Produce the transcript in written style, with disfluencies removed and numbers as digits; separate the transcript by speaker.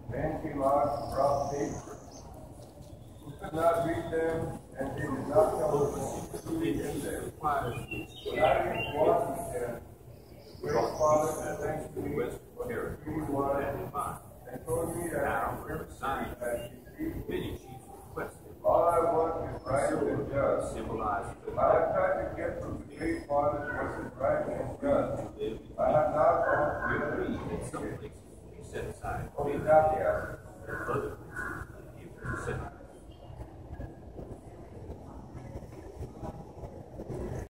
Speaker 1: Men came out and brought papers. Who could not read them, and they did not tell us who in them. But I read one, and the great Father, thanks to me,